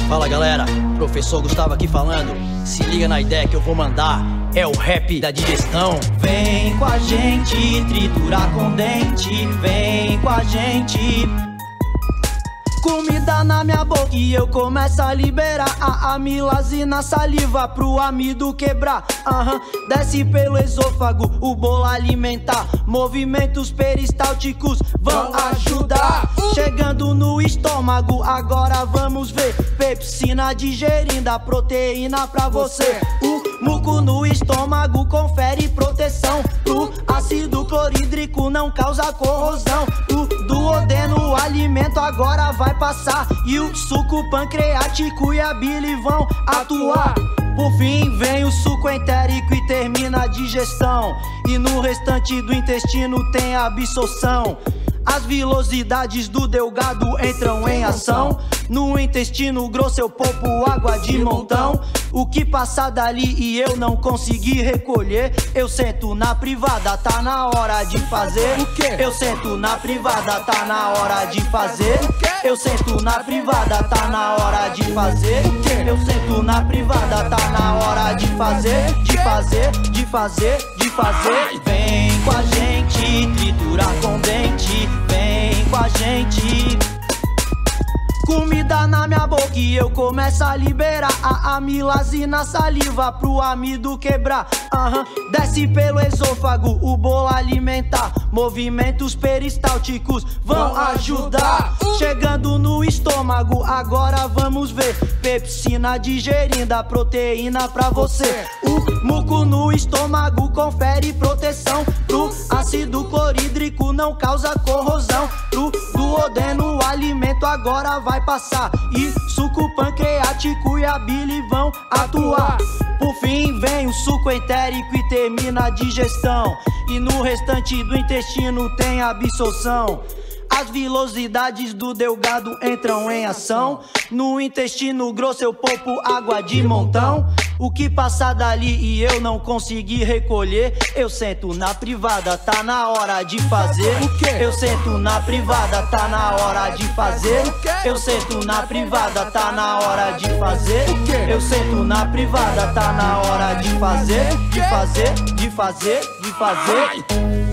Fala galera, professor Gustavo aqui falando. Se liga na ideia que eu vou mandar, é o rap da digestão. Vem com a gente, triturar com dente. Vem com a gente. Comida na minha boca e eu começo a liberar a amilase na saliva pro amido quebrar. Desce pelo esôfago, o bolo alimentar. Movimentos peristálticos vão ajudar. Chegando no estômago, agora vamos ver. Pepsina digerindo a proteína pra você. O muco no estômago confere proteção. O ácido clorídrico não causa corrosão. O duodeno, o alimento agora vai passar. E o suco pancreático e a bile vão atuar. Por fim vem o suco entérico e termina a digestão. E no restante do intestino tem a absorção. As vilosidades do delgado entram em ação. No intestino grosso eu poupo água de montão. O que passar dali e eu não consegui recolher, eu sento na privada, tá na hora de fazer. Eu sento na privada, tá na hora de fazer. Eu sento na privada, tá na hora de fazer. Eu sento na privada, tá na hora de fazer. De fazer, de fazer, de fazer. Vem com a gente, triturar com dente. Vem com a gente. Comida na minha boca e eu começo a liberar a amilase na saliva pro amido quebrar. Desce pelo esôfago, o bolo alimentar. Movimentos peristálticos vão ajudar. Chegando no estômago, agora vamos ver. Pepsina digerindo a proteína pra você. O muco no estômago confere proteção. Pro ácido clorídrico não causa corrosão. Pro duodeno o alimento agora vai passar. E suco pancreático e a bile vão atuar. Por fim vem o suco entérico e termina a digestão. E no restante do intestino tem a absorção. As vilosidades do delgado entram em ação. No intestino grosso eu poupo água de montão. O que passar dali e eu não consegui recolher, eu sento na privada, tá na hora de fazer. Eu sento na privada, tá na hora de fazer. Eu sento na privada, tá na hora de fazer. Eu sento na privada, tá na hora de fazer. De fazer, de fazer, de fazer.